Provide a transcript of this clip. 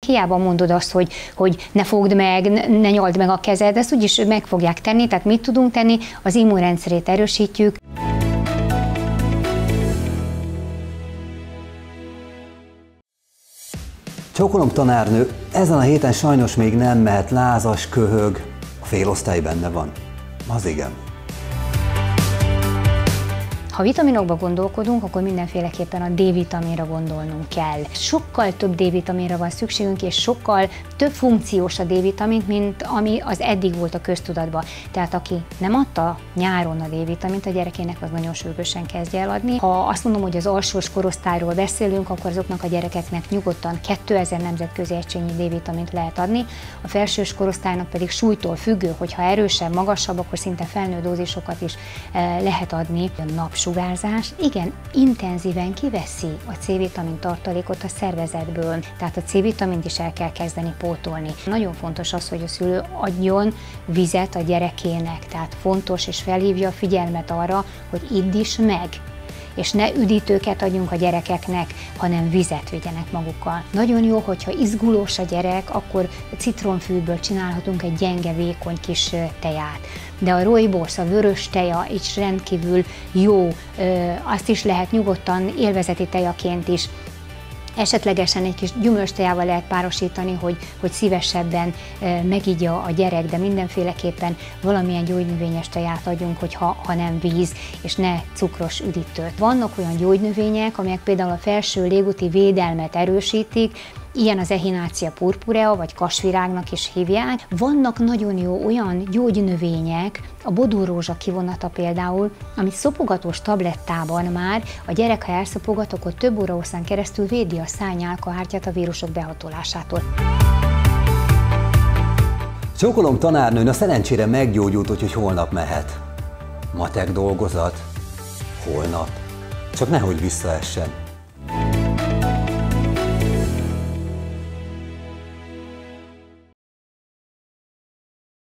Hiába mondod azt, hogy ne fogd meg, ne nyald meg a kezed, ezt úgyis meg fogják tenni, tehát mit tudunk tenni? Az immunrendszerét erősítjük. Csókolom tanárnő, ezen a héten sajnos még nem mehet, lázas, köhög, a félosztály benne van. Az igen. Ha vitaminokba gondolkodunk, akkor mindenféleképpen a D-vitaminra gondolnunk kell. Sokkal több D-vitaminra van szükségünk, és sokkal több funkciós a D-vitamin, mint ami az eddig volt a köztudatban. Tehát aki nem adta nyáron a D-vitamint a gyerekének, az nagyon sürgősen kezdje el adni. Ha azt mondom, hogy az alsós korosztályról beszélünk, akkor azoknak a gyerekeknek nyugodtan 2000 nemzetközi egységnyi D-vitamint lehet adni. A felsős korosztálynak pedig súlytól függő, hogyha erősebb, magasabb, akkor szinte felnőtt dózisokat is lehet adni. A sugárzás igen intenzíven kiveszi a C-vitamin tartalékot a szervezetből, tehát a C-vitamint is el kell kezdeni pótolni. Nagyon fontos az, hogy a szülő adjon vizet a gyerekének, tehát fontos és felhívja a figyelmet arra, hogy idd is meg, és ne üdítőket adjunk a gyerekeknek, hanem vizet vigyenek magukkal. Nagyon jó, hogyha izgulós a gyerek, akkor citronfűből csinálhatunk egy gyenge, vékony kis teját. De a rooibos, a vörös teja is rendkívül jó, azt is lehet nyugodtan élvezeti tejaként is. Esetlegesen egy kis gyümölcstejával lehet párosítani, hogy szívesebben megigya a gyerek, de mindenféleképpen valamilyen gyógynövényes teját adjunk, ha nem víz, és ne cukros üdítőt. Vannak olyan gyógynövények, amelyek például a felső légúti védelmet erősítik, ilyen az Echinacea purpurea, vagy kasvirágnak is hívják. Vannak nagyon jó olyan gyógynövények, a bodulrózsa kivonata például, amit szopogatós tablettában már a gyerek, ha elszopogat, akkor több óra hosszán keresztül védi a szárnyálkahártyát a vírusok behatolásától. Csókolom tanárnőn, a szerencsére meggyógyult, úgyhogy holnap mehet. Matek dolgozat? Holnap. Csak nehogy visszaessen.